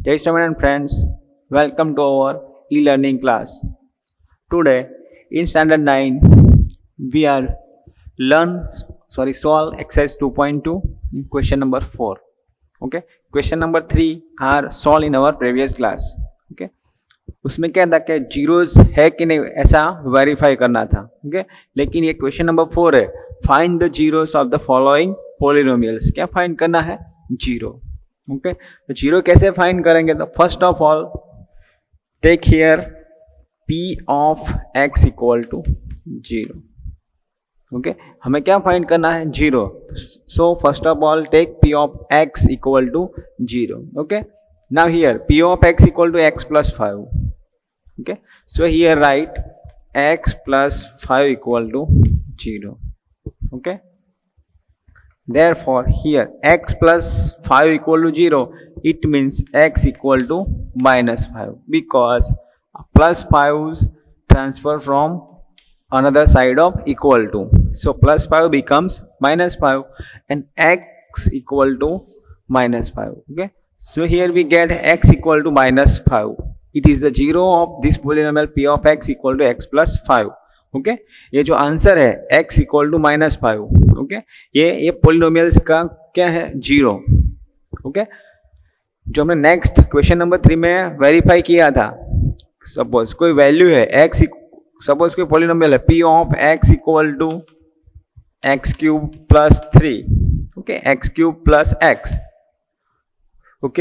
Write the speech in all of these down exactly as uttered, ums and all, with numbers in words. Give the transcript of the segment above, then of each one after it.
Dear students and friends, welcome to our e-learning class. Today in standard nine we are learn sorry solve exercise two point two question number four. Okay, question number three are solved in our previous class. Okay, उसमें क्या था कि zeros है कि नहीं ऐसा verify करना था. Okay okay? लेकिन ये क्वेश्चन नंबर फोर है, find the zeros of the following polynomials. क्या फाइंड करना है? जीरो. ओके, तो जीरो कैसे फाइंड करेंगे? तो first of all take here p of x equal to zero. Okay, हमें क्या फाइंड करना है? Zero. So first of all take p of x equal to zero. Okay, now here p of x equal to x plus five. Okay, so here write x plus five equal to zero. Okay, therefore here x plus five equal to zero, it means x equal to minus five, because plus five transfer from another side of equal to, so plus five becomes minus five and x equal to minus five. Okay, so here we get x equal to minus five. It is the zero of this polynomial p of x equal to x plus five. Okay okay? ये जो answer है x equal to minus five. Okay, ये ये polynomials का क्या है? Zero. Okay okay? जो हमने नेक्स्ट क्वेश्चन नंबर थ्री में वेरीफाई किया था, सपोज कोई वैल्यू है x, सपोज कोई पोलिनोमियल है p of x equal to x cube plus three. Okay, x cube plus x. Okay,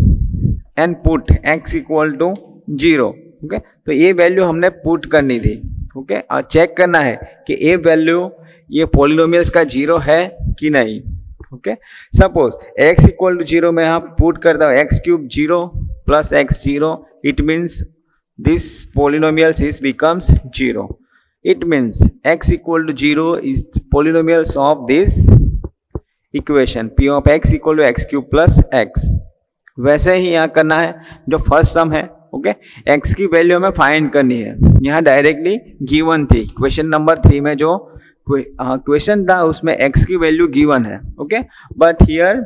and put x equal to zero. Okay, तो ये value हमने पुट करनी थी. Okay okay? और चेक करना है कि ये वैल्यू ये पॉलिनोमियल्स का जीरो है कि नहीं. Okay, suppose x equal to zero में आप पुट करता हूँ x cube zero plus x zero, it means this polynomials is becomes zero. It means x equal to zero is polynomials of this equation p of x equal to x cube plus x. वैसे ही यहाँ करना है जो first sum है. Okay, x की value हमें find करनी है. यहाँ डायरेक्टली गिवन थी क्वेश्चन नंबर थ्री में, जो क्वेश्चन था उसमें x की वैल्यू गिवन है. Okay, but here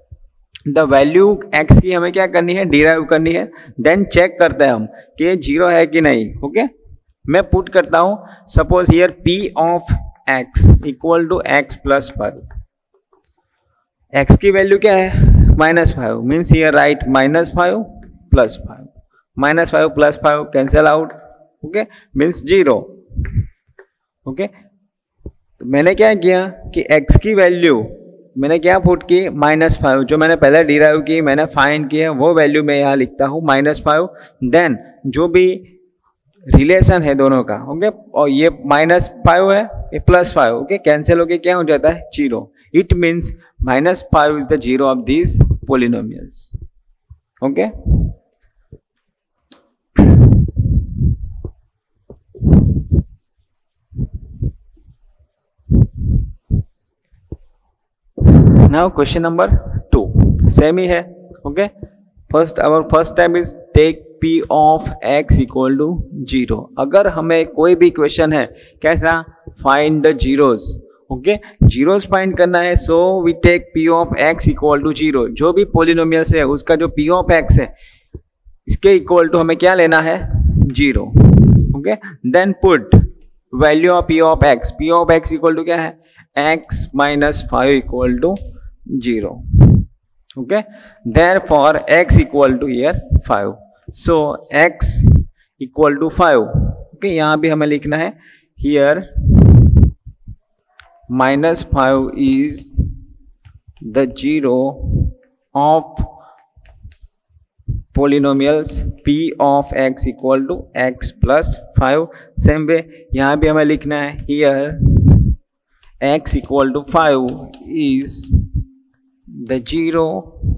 the value x की हमें क्या करनी है? डिराइव करनी है. देन चेक करते हैं हम कि ये जीरो है कि नहीं. ओके, मैं पुट करता हूँ suppose here p of x equal to x plus five. x की वैल्यू क्या है? Minus five. Means here right minus five plus five. Minus five plus five cancel out. Okay, means zero. Okay, तो मैंने क्या किया कि x की value मैंने क्या पुट की? Minus five. जो मैंने पहले डिराइव की, मैंने फाइंड किया, वो वैल्यू मैं यहाँ लिखता हूँ माइनस फाइव. देन जो भी रिलेशन है दोनों का, ओके, और ये माइनस फाइव है, ये प्लस फाइव. ओके, कैंसिल होके क्या हो जाता है? Zero. It means minus five is the zero of this polynomials. Okay, now question number two same ही है. Okay, first our first time is take p of x equal to zero. अगर हमें कोई भी क्वेश्चन है कैसा? Find the zeros. Okay, zeros find करना है, so we take p of x equal to zero. जो भी पोलिनोमियल्स है उसका जो p ऑफ x है इसके इक्वल टू हमें क्या लेना है? Zero. Okay, then put value of p of x. p of x equal to क्या है? x minus five equal to zero. Okay, therefore x equal to here five. So x equal to five. Okay, यहाँ भी हमें लिखना है here minus five is the zero of polynomials p of x equal to x plus five. Same way यहाँ भी हमें लिखना है here x equal to five is the zero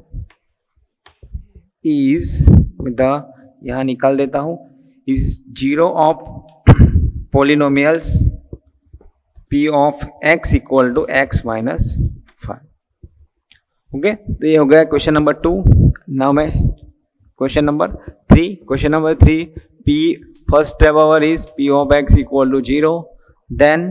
is the, यहाँ निकाल देता हूँ, is zero of polynomials p of x equal to x minus five. Okay, तो ये हो गया क्वेश्चन नंबर टू. नाउ मैं question number three. Question number three p first step over is p of x equal to zero. Then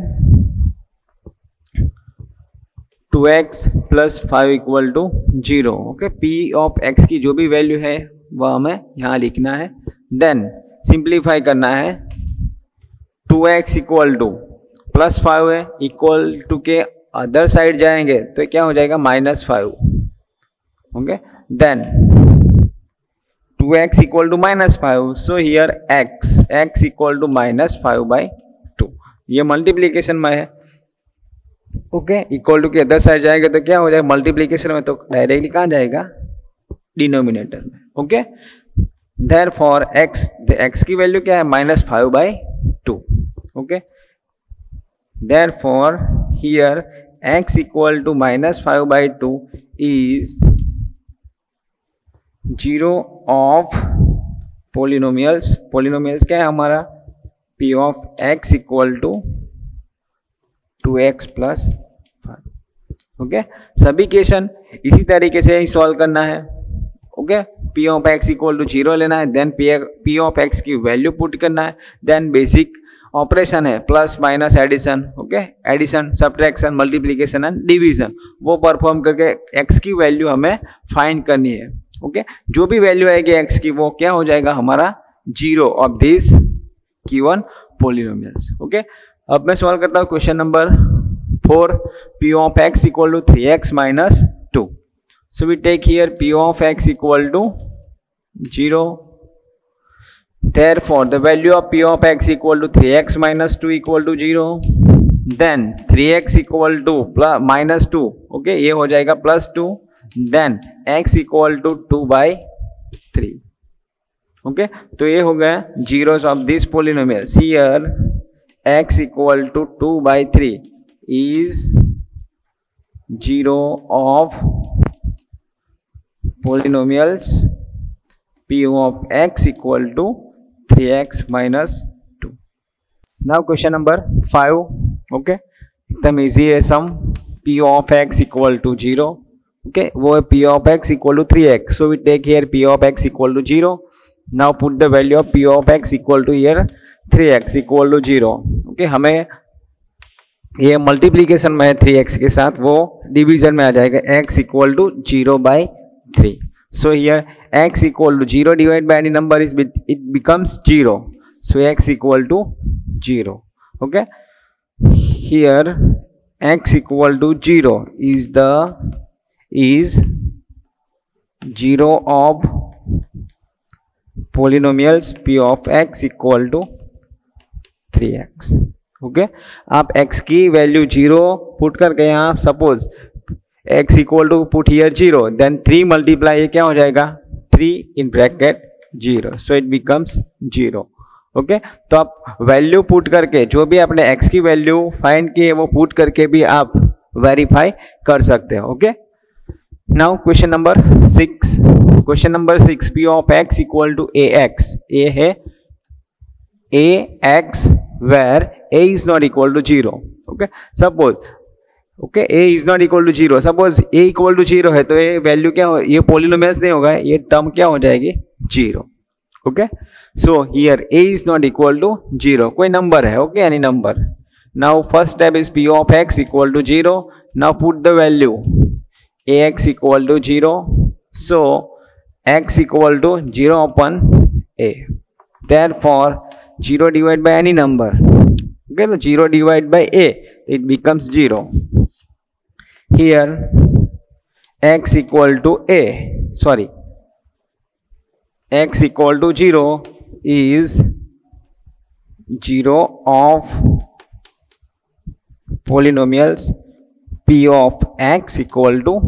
two x plus five equal to zero. Okay, p of x की जो भी value है वह हमें यहाँ लिखना है। देन सिंप्लीफाई करना है, two x equal to plus five है, इक्वल टू के अदर साइड जाएंगे तो क्या हो जाएगा minus five. Okay, then two x equal to minus five, so here x x equal to minus five by two, ये मल्टीप्लीकेशन में है। ओके, इक्वल टू के अदर साइड जाएंगे तो क्या हो जाएगा मल्टीप्लीकेशन में, तो डायरेक्टली कहाँ जाएगा डिनोमिनेटर में। ओके, देयरफॉर x, x की वैल्यू क्या है minus five by two. Okay, therefore here x equal to minus five by two is zero of polynomials. Polynomials क्या है हमारा, p of x equal to two x plus five. Okay, सभी question इसी तरीके से ही सॉल्व करना है। Okay, p of x equal to zero लेना है, देन p ऑफ x की वैल्यू पुट करना है, देन बेसिक ऑपरेशन है plus minus addition. Okay, addition, subtraction, multiplication and division, वो परफॉर्म करके x की वैल्यू हमें फाइंड करनी है। ओके, जो भी वैल्यू आएगी x की वो क्या हो जाएगा हमारा zero of this given polynomials. Okay, अब मैं सॉल्व करता हूँ question number four, p of x equal to three x minus two. So we take here p of x equal to zero, therefore the value of p of x equal to three x minus two equal to zero, then three x equal to plus minus two, okay, ये हो जाएगा plus two, then x equal to two by three. Okay, तो ये हो गया zeros of this polynomials. Here x equal to two by three is zero of polynomials p of x equal to three x minus two. Now question number five, okay, एकदम easy है sum, p of x equal to zero. Okay, वो है p of x equal to three x, so we take here p of x equal to zero. Now put the value of p of x equal to here three x equal to zero. Okay, हमें ये multiplication में है three x के साथ, वो division में आ जाएगा x equal to zero by three. So here x equal to zero divided by any number is it becomes zero. So x equal to zero. Okay. Here x equal to zero is the is zero of polynomials p of x equal to three x. Okay. आप x की value zero put करके यहाँ suppose x equal to put here zero, then three multiply ये क्या हो जाएगा three in bracket zero, so it becomes zero. Okay, तो आप वैल्यू पुट करके जो भी आपने x की वैल्यू फाइंड की है वो पुट करके भी आप वेरीफाई कर सकते हो। Okay, now question number six, question number six, p of x equal to a x. A है a x where a is not equal to zero. Okay, suppose okay a is not equal to zero, suppose a equal to zero है तो ये value क्या हो, ये polynomials नहीं होगा, ये टर्म क्या हो जाएगी zero. Okay, so here a is not equal to zero, कोई नंबर है। Okay, any number. Now first step is p of x equal to zero. Now put the value ax equal to zero, so x equal to zero upon a, therefore zero divide by any number. Okay, तो zero divide by a, it becomes zero. Here x equal to a, sorry, x equal to zero is zero of polynomials p of x equal to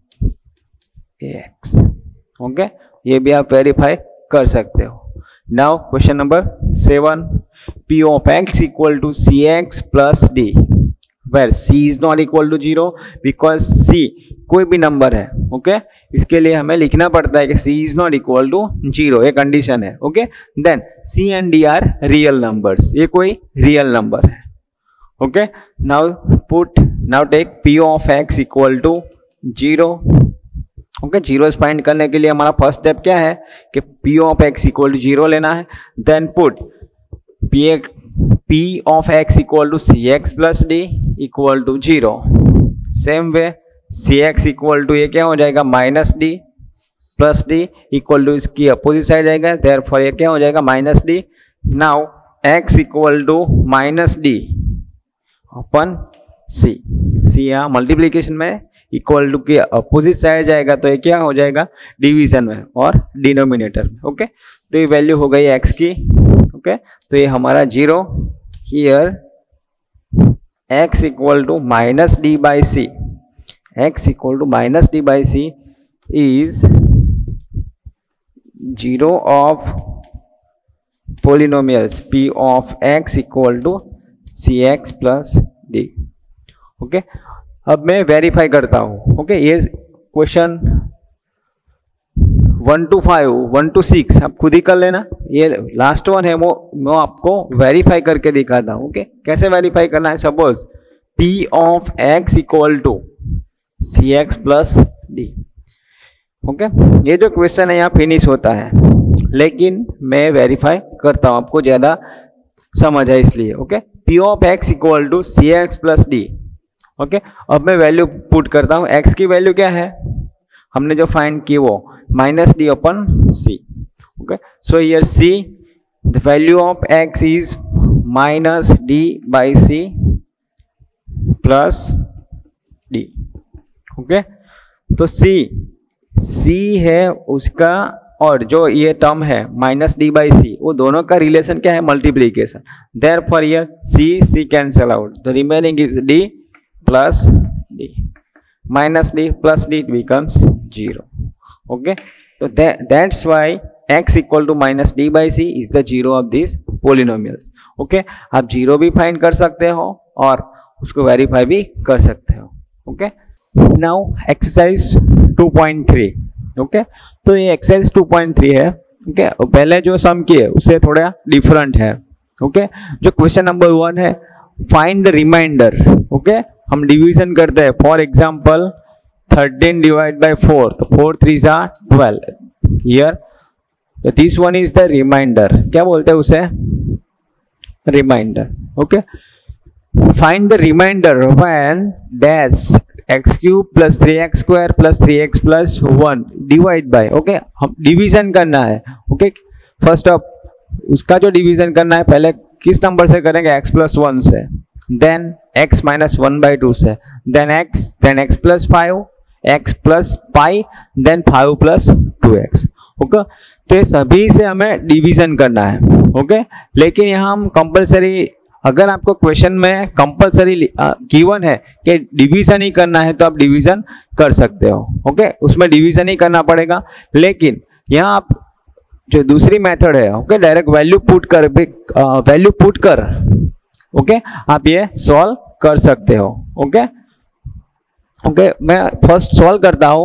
ax। Okay, ये भी आप verify कर सकते हो। Now question number seven, p of x equal to cx plus d, where c is not equal to zero because c कोई भी number है। Okay, इसके लिए हमें लिखना पड़ता है कि c is not equal to zero, ये कंडीशन है। Okay, then c and d are real numbers, ये कोई रियल नंबर है। Okay, now put now take p of x equal to zero. Okay, zero find करने के लिए हमारा first step क्या है कि p of x equal to zero लेना है, देन पुट p p of x equal to cx plus d equal to zero. Same way cx equal to ये क्या हो जाएगा minus d plus d equal to इसकी अपोजिट साइड जाएगा, देयरफॉर ये क्या हो जाएगा minus d. Now x equal to minus d upon c. C यहाँ मल्टीप्लीकेशन में इक्वल टू की अपोजिट साइड जाएगा तो ये क्या हो जाएगा डिवीजन में और डिनोमिनेटर में. ओके तो ये वैल्यू हो गई x की. ओके तो ये हमारा zero. Here x equal to minus d by c. x equal to minus d by c is zero of polynomials p of x equal to cx plus d. Okay अब मैं verify करता हूँ. Okay ये question one two five one two six आप खुद ही कर लेना. ये लास्ट वन है वो मैं आपको वेरीफाई करके दिखाता हूँ. ओके कैसे वेरीफाई करना है. Suppose p of x equal to cx plus d. Okay okay? ये जो क्वेश्चन है यहाँ फिनिश होता है, लेकिन मैं वेरीफाई करता हूँ, आपको ज्यादा समझ है इसलिए. Okay p of x equal to c x plus d. Okay अब मैं वैल्यू पुट करता हूँ. एक्स की वैल्यू क्या है हमने जो फाइंड की वो minus d upon c. Okay so here c the value of x is minus d by c plus d. Okay तो सी सी है उसका और जो ये टर्म है माइनस डी बाई सी वो दोनों का रिलेशन क्या है multiplication. Therefore here c c cancel out. The remaining is d plus d. Minus d plus d becomes zero. Okay तो that's why x equal to minus d by c is the zero of this polynomial. Okay आप zero भी find कर सकते हो और उसको verify भी कर सकते हो. Okay now exercise two point three. Okay तो ये एक्सरसाइज टू पॉइंट थ्री है. Okay okay? पहले जो सम किए उससे थोड़ा डिफरेंट है. Okay okay? जो क्वेश्चन नंबर वन है फाइंड द रिमाइंडर. ओके हम डिवीजन करते हैं. For example thirteen divide by four तो फोर थ्री जा twelve. Here this one is the remainder. क्या बोलते हैं उसे remainder. Okay find the remainder when dash x cube plus three x square plus three x plus one divide by. Okay हम division करना है. Okay first of उसका जो division करना है पहले किस नंबर से करेंगे x प्लस वन से, then x minus one by two से, then x then x plus five x plus pi then five plus two x. Okay तो ये सभी से हमें डिवीजन करना है. ओके लेकिन यहाँ हम कंपलसरी अगर आपको क्वेश्चन में कंपलसरी गिवन है कि डिवीजन ही करना है तो आप डिवीजन कर सकते हो. ओके उसमें डिवीजन ही करना पड़ेगा. लेकिन यहाँ आप जो दूसरी मेथड है ओके डायरेक्ट वैल्यू पुट कर वैल्यू पुट कर ओके आप ये सॉल्व कर सकते हो. ओके ओके मैं फर्स्ट सॉल्व करता हूँ.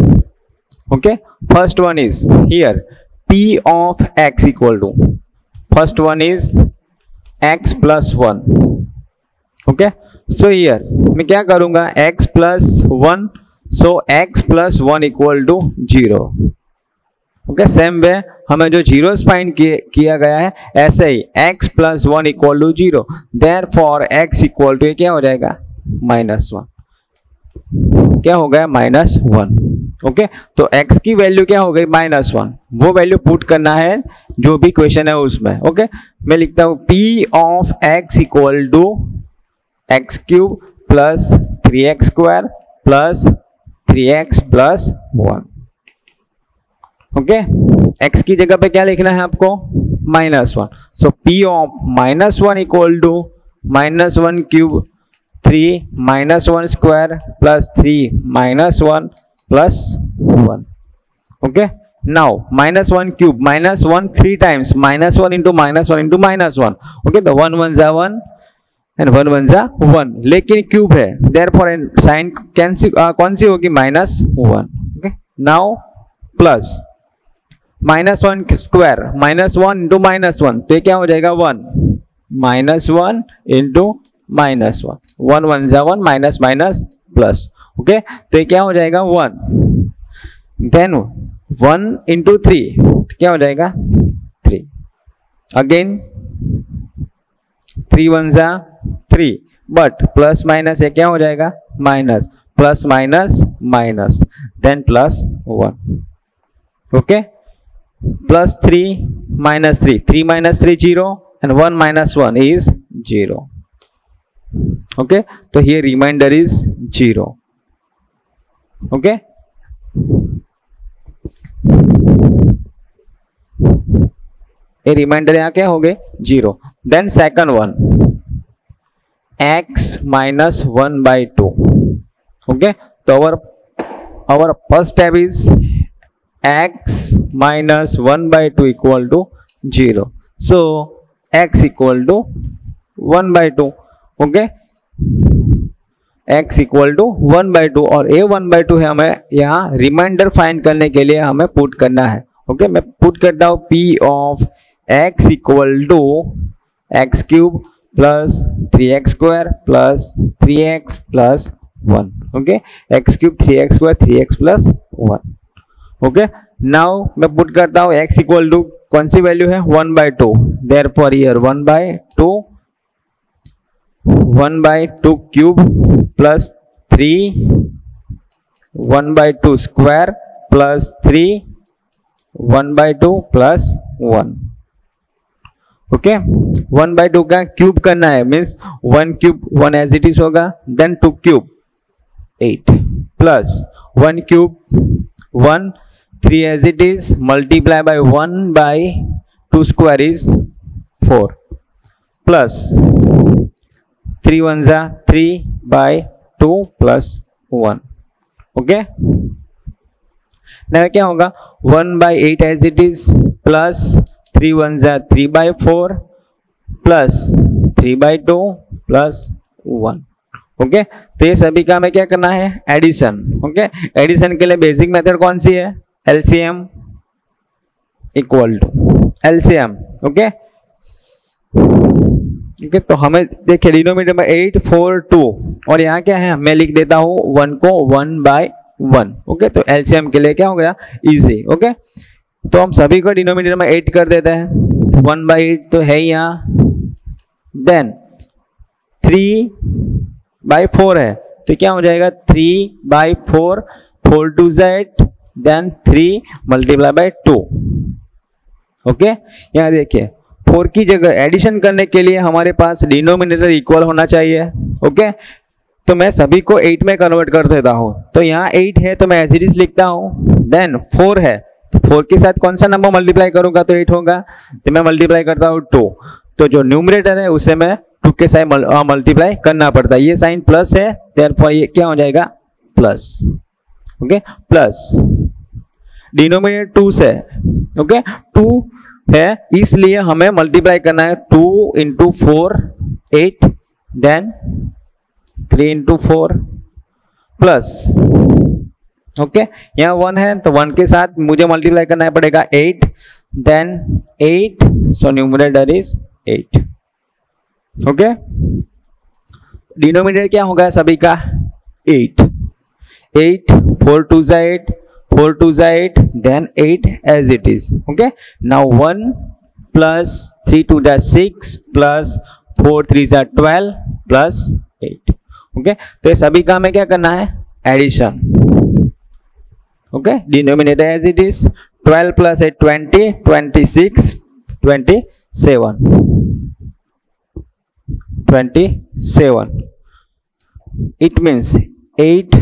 Okay first one is here p of x equal to first one is x plus one. Okay so here मैं क्या करूंगा x plus one so x plus one equal to zero. Okay same way हमें जो zero find किया गया है ऐसे ही x plus one equal to zero. Therefore x equal to क्या हो जाएगा माइनस वन. क्या हो गया माइनस वन. ओके तो x की वैल्यू क्या हो गई माइनस वन. वो वैल्यू पुट करना है जो भी क्वेश्चन है उसमें. Okay okay? मैं लिखता हूं p of x equal to x cube plus three x square plus three x plus one. Okay x की जगह पे क्या लिखना है आपको minus one. So p of minus one equal to minus one cube three minus one square plus three minus one plus one. Okay now minus one cube minus one three times minus one into minus one into minus one. Okay तो one one जा one and one one जा one, लेकिन cube है therefore sign कैंसी कौन सी होगी minus one. Okay now plus minus one square minus one into minus one तो ये क्या हो जाएगा one minus one into minus one. One one जा one minus minus plus. Okay तो ये क्या हो जाएगा one. Then one into three क्या हो जाएगा थ्री. अगेन थ्री वन जा थ्री बट प्लस माइनस ये क्या हो जाएगा minus plus minus minus then plus one. Okay, plus three minus three, three minus three zero and one minus one is zero. Okay, तो here remainder is zero. Okay, ये remainder यहाँ क्या हो गए zero. Then second one x minus one by two. Okay, तो our our first step is x minus one by two equal to zero. So x equal to one by two. Okay, x equal to one by two और a one by two है, हमें यहाँ reminder find करने के लिए हमें put करना है. Okay okay? मैं पुट करता हूँ p of x equal to x cube plus three x square plus three x plus one. Okay, x cube three x square three x plus one. Okay, now मैं put करता हूँ x equal to कौन सी value है one by two. Therefore here one by two, one by two cube plus three, one by two square plus three, one by two plus one. Okay, one by to का cube करना है, means one cube one as it is होगा. Then two cube eight plus one cube one, three as it is multiply by one by two square is four plus three one जा three by two plus one. Okay, ना क्या होगा one by eight as it is plus three one जा three by four plus three by two plus one. Okay, तो ये सभी का हमें क्या करना है एडिशन. ओके, एडिशन के लिए बेसिक मेथड कौन सी है LCM equal to LCM. Okay okay, तो हमें देखिए डिनोमिनेटर में एट फोर टू और यहाँ क्या है मैं लिख देता हूँ वन को वन बाय वन. ओके, तो एलसीएम के लिए क्या हो गया इजी. ओके, तो हम सभी को डिनोमिनेटर में एट कर देते हैं, वन बाई एट तो है यहाँ. देन थ्री बाई फोर है तो क्या हो जाएगा three by four, four two जा eight, then three multiply by two. Okay, यहाँ देखिए फोर की जगह एडिशन करने के लिए हमारे पास डिनोमिनेटर इक्वल होना चाहिए. ओके, तो मैं सभी को एट में कन्वर्ट कर देता हूँ. तो यहाँ एट है तो मैं एज इट इज लिखता हूँ. देन फोर है तो फोर के साथ कौन सा नंबर मल्टीप्लाई करूंगा तो एट होगा, तो मैं मल्टीप्लाई करता हूँ टू. तो जो न्यूमरेटर है उसे मैं टू के साथ मल्टीप्लाई करना पड़ता है. ये साइन प्लस है, देयरफॉर ये क्या हो जाएगा plus. Okay, plus denominator two से. ओके, टू है इसलिए हमें मल्टीप्लाई करना है two into four eight, then three into four plus. Okay, यहाँ वन है तो वन के साथ मुझे मल्टीप्लाई करना पड़ेगा eight, then eight, so numerator is eight. Okay, denominator क्या होगा सभी का एट. एट फोर टू जा एट, फोर टू जा eight, then eight as it is. Okay, now one plus three two जा सिक्स plus four three जा twelve plus eight. Okay, तो ये सभी का हमें क्या करना है addition. Okay, denominator as it is twelve plus eight twenty, twenty six, twenty seven, twenty seven. It means eight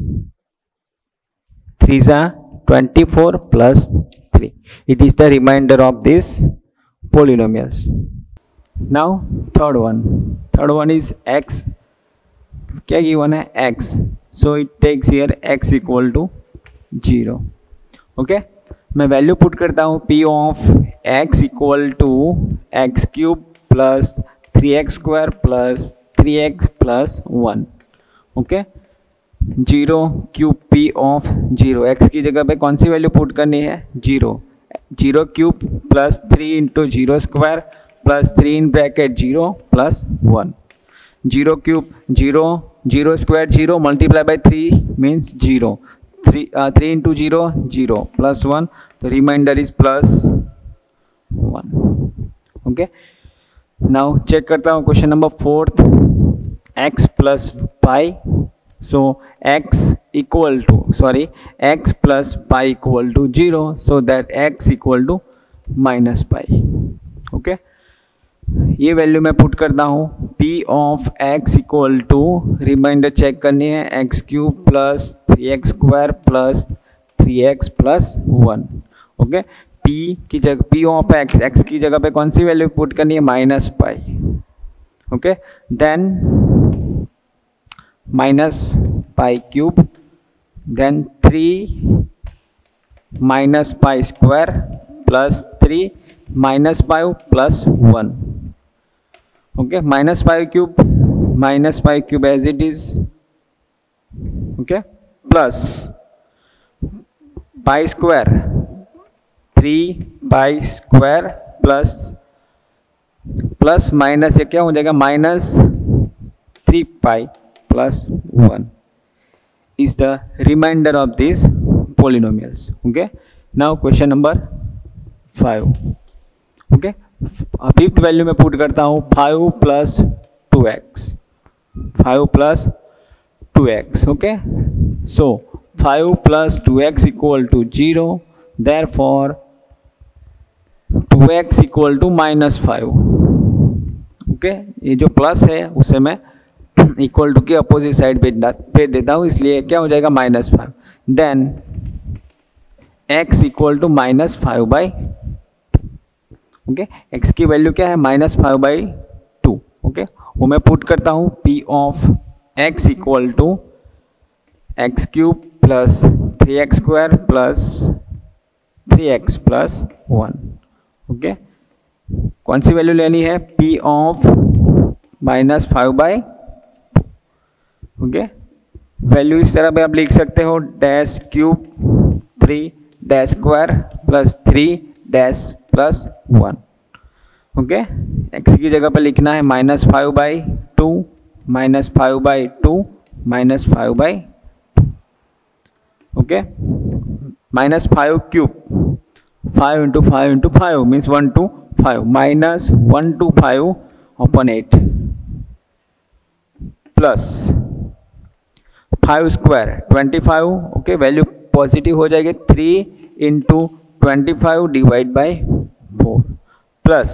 three जा twenty-four plus three. It is the remainder of these polynomials. Now third one. Third one is x. क्या given है x. So it takes here x equal to zero. Okay. मैं value put करता हूँ p of x equal to x cube plus three x square plus three x plus one. Okay. Zero cube p of zero, x की जगह पे कौन सी value put करनी है zero. Zero cube plus three into zero square plus three in bracket zero plus one. Zero cube zero, zero square zero, multiply by three means zero, three three into zero zero plus one, तो remainder is plus one. Okay, now check करता हूँ question number fourth. X plus five. So x equal to sorry x plus pi equal to zero, so that x equal to minus pi. Okay okay? ये value मैं put करता हूँ p of x equal to, remainder check करनी है, x cube plus three x square plus three x plus one. Okay, p की जगह p of x, x की जगह पे कौन सी वैल्यू पुट करनी है, minus pi. Okay, then minus pi cube, then three minus pi square plus three minus five plus one. Okay, minus five cube minus five cube as it is. Okay, plus pi square three pi square plus plus minus, ये क्या हो जाएगा, minus three pi plus one is the remainder of these polynomials. Okay, now question number five. Okay, fifth value में put करता हूँ five plus two x, five plus two x. Okay, so five plus two x equal to zero, therefore two x equal to minus five. Okay, ये जो plus है उसे मैं equal to के opposite side पे पे देता हूँ, इसलिए क्या हो जाएगा, minus five. Then x equal to minus five by. Okay, x की वैल्यू क्या है, minus five by two. Okay, वो मैं पुट करता हूँ p of x equal to x cube plus three x square plus three x plus one. Okay, कौन सी value लेनी है, p of minus five by. Okay, value इस तरह पे आप लिख सकते हो, dash cube three dash square plus three dash plus one. Okay, x की जगह पे लिखना है minus five by two minus five by two minus five by. Okay, minus five cube, five into five into five means one two five, minus one two five upon eight plus five square twenty five. Okay, value positive हो जाएगी, three into twenty five divide by four plus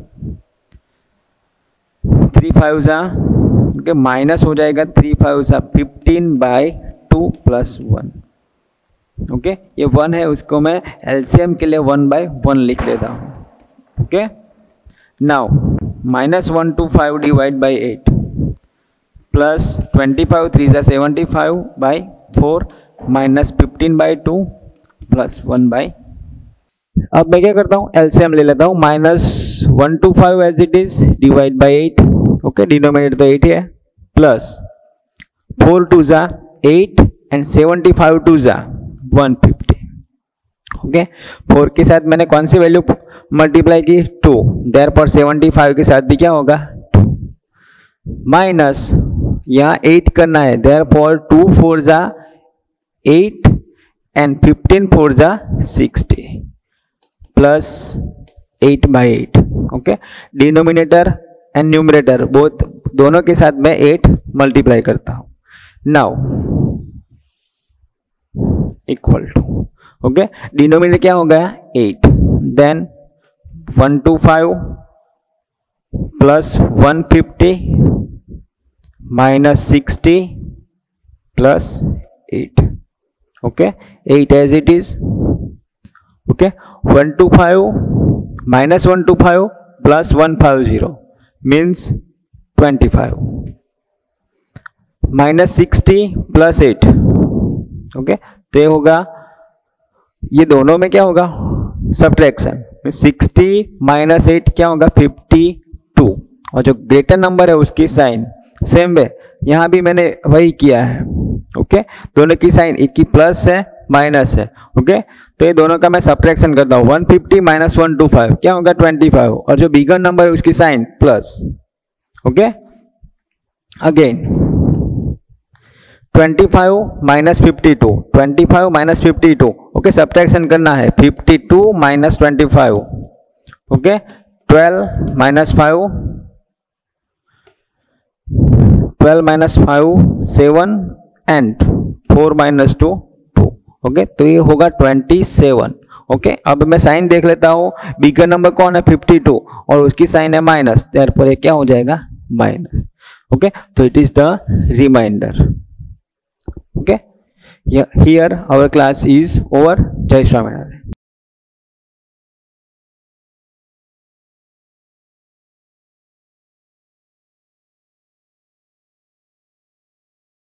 three five ज़ा, okay, minus हो जाएगा three five ज़ा fifteen by two plus one. Okay, ये one है, उसको मैं एलसीएम के लिए वन बाई वन लिख देता हूँ. Okay, now minus one two five divide by eight plus twenty five three ज़ा seventy five by four minus fifteen by two plus one by. अब मैं क्या करता हूँ, एलसीएम ले लेता हूँ, minus one two five as it is divide by eight. Okay, denominator तो एट है, प्लस फोर टू ज़ा eight and seventy five two ज़ा वन फिफ्टी. ओके, फोर के साथ मैंने कौन सी वैल्यू मल्टीप्लाई की, टू, देयरफॉर सेवेंटी फाइव के साथ भी क्या होगा, टू, माइनस यहाँ एट करना है, देयरफॉर टू फोर ज़ा एट एंड फिफ्टीन फोर ज़ा sixty plus eight by eight. Okay, denominator and numerator both दोनों के साथ मैं एट मल्टीप्लाई करता हूँ. Now equal to, okay, denominator क्या हो गया, eight, then one two five plus one fifty minus sixty plus eight. Okay, eight as it is. Okay, one two five minus one two five plus one five zero means twenty five minus sixty plus eight. Okay, तो ये होगा, ये दोनों में क्या होगा, subtraction. Sixty minus eight क्या होगा, फिफ्टी टू, और जो ग्रेटर नंबर है उसकी साइन सेम वे यहाँ भी मैंने वही किया है. ओके, दोनों की साइन, एक की प्लस है माइनस है. ओके, तो ये दोनों का मैं सब्ट्रैक्शन करता हूँ, one fifty minus one two five क्या होगा, ट्वेंटी फाइव, और जो बिगर नंबर है उसकी sign plus. Okay, again twenty five minus fifty two, twenty five minus fifty two. Okay, subtraction करना है, fifty two minus twenty five. Okay, twelve minus five, twelve minus five seven and four minus two two. Okay, तो ये होगा twenty seven. Okay, अब मैं sign देख लेता हूँ। बिगर नंबर कौन है? फिफ्टी टू, और उसकी साइन है माइनस, देयरफॉर ये क्या हो जाएगा? माइनस। ओके, तो it is the reminder. Okay, here our class is over. जय श्री राम।